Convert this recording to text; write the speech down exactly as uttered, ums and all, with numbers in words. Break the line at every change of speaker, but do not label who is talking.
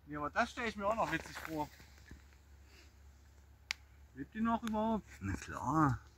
Nee, aber das stelle ich mir auch noch witzig vor. Lebt die noch überhaupt?
Na klar.